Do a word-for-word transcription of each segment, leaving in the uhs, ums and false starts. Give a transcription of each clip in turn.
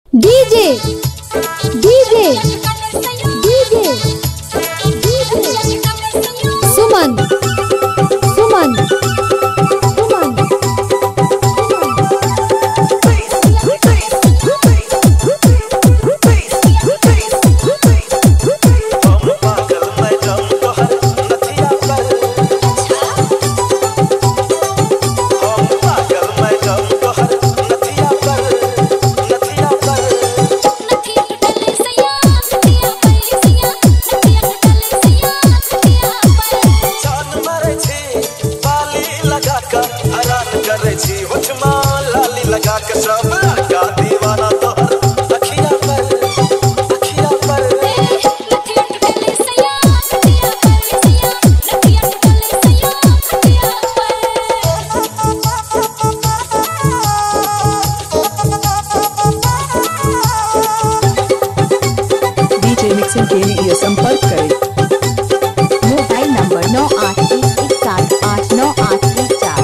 DJ DJ DJ Suman Suman Suman लाली लगा के सब लगा दीवाना तो अखिया पर अखिया पर डीजे मिक्सिंग के लिए संपर्क करें मोबाइल नंबर नौ आठ एक एक सात आठ नौ आठ एक चार।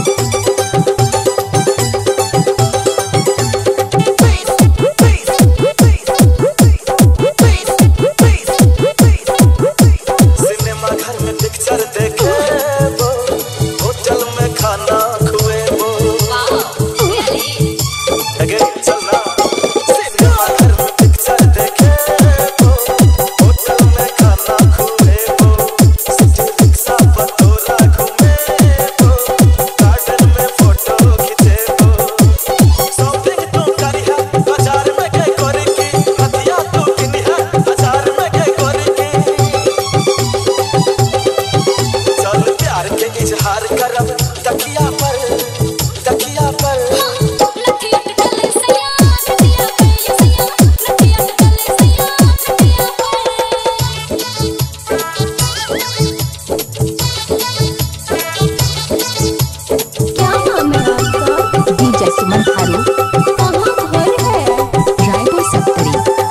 तकिया पर तकिया पर क्या नाम है आपका? डीजे सुमन थारू। कहाँ घर है? रायपुर सत्तरी।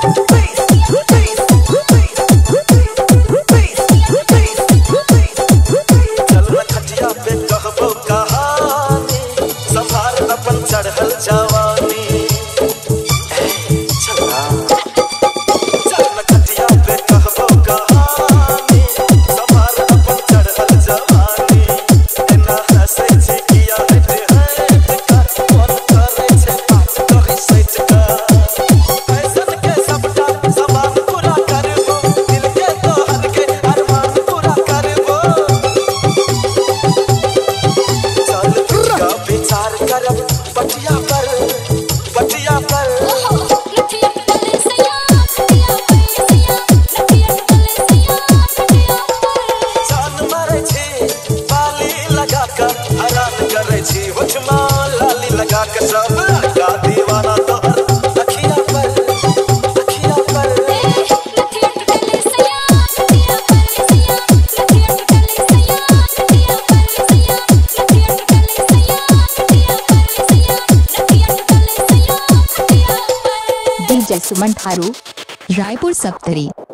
चढ़ल जवानी चला चल खटिया पे कहबो कहानी सवार अपन चढ़ल जवानी एना हंसे छी किया हटे हट का मन करे छे बात करी सच का फैशन के सबटा सवाल पूरा करबो दिल के तोहर के अरमान पूरा करबो चल का विचार करब पटिया पर पटिया पर जान मारे छी बाली लगा के हैरान करे छी होठमा लाली लगा के सब लगा दीवाना तो अखिया पर अखिया पर डीजे सुमन थारू। रायपुर सत्तरी।